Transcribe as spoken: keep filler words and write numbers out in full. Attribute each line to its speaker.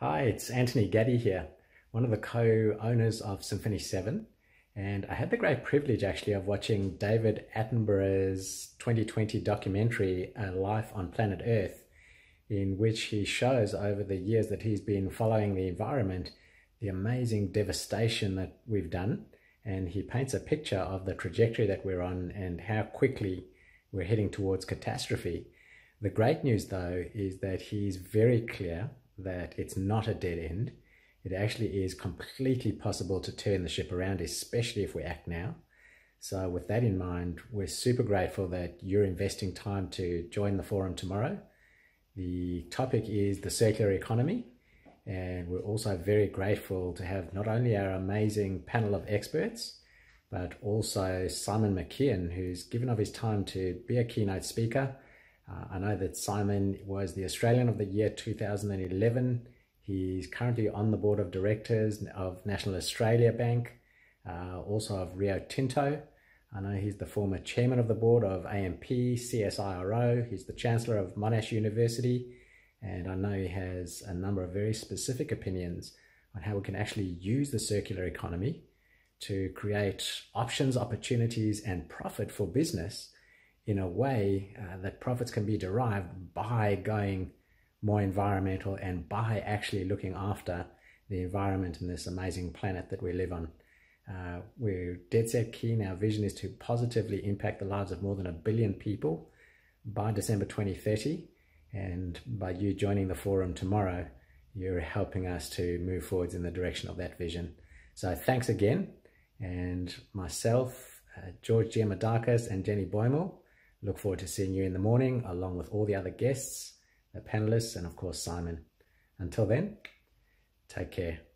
Speaker 1: Hi, it's Anthony Gaddy here, one of the co-owners of Symphony seven, and I had the great privilege actually of watching David Attenborough's twenty twenty documentary, A Life on Planet Earth, in which he shows over the years that he's been following the environment, the amazing devastation that we've done, and he paints a picture of the trajectory that we're on and how quickly we're heading towards catastrophe. The great news though is that he's very clear that it's not a dead end. It actually is completely possible to turn the ship around, especially if we act now. So with that in mind, we're super grateful that you're investing time to join the forum tomorrow. The topic is the circular economy, and we're also very grateful to have not only our amazing panel of experts, but also Simon McKeon, who's given of his time to be a keynote speaker. Uh, I know that Simon was the Australian of the Year two thousand eleven. He's currently on the board of directors of National Australia Bank, uh, also of Rio Tinto. I know he's the former chairman of the board of A M P, C S I R O. He's the chancellor of Monash University. And I know he has a number of very specific opinions on how we can actually use the circular economy to create options, opportunities, and profit for business in a way uh, that profits can be derived by going more environmental and by actually looking after the environment and this amazing planet that we live on. Uh, we're dead set keen. Our vision is to positively impact the lives of more than a billion people by December twenty thirty. And by you joining the forum tomorrow, you're helping us to move forwards in the direction of that vision. So thanks again. And myself, uh, George Giamadakis and Jenny Boymel, look forward to seeing you in the morning, along with all the other guests, the panelists, and of course, Simon. Until then, take care.